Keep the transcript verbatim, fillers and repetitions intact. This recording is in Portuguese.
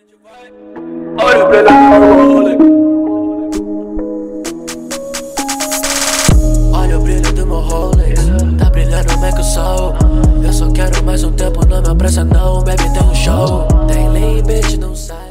Olha o brilho do meu Rolex. Olha o brilho do meu Rolex. Tá brilhando mais que o sol. Eu só quero mais um tempo, não me apressa não. Baby, tem um show. Tem limite, não sai.